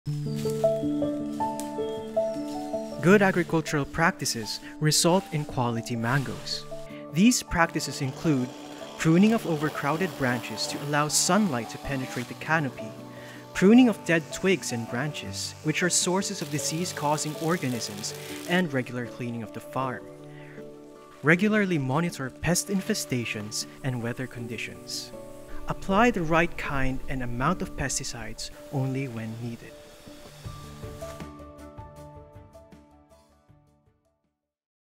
Good agricultural practices result in quality mangoes. These practices include pruning of overcrowded branches to allow sunlight to penetrate the canopy, pruning of dead twigs and branches, which are sources of disease-causing organisms, and regular cleaning of the farm. Regularly monitor pest infestations and weather conditions. Apply the right kind and amount of pesticides only when needed.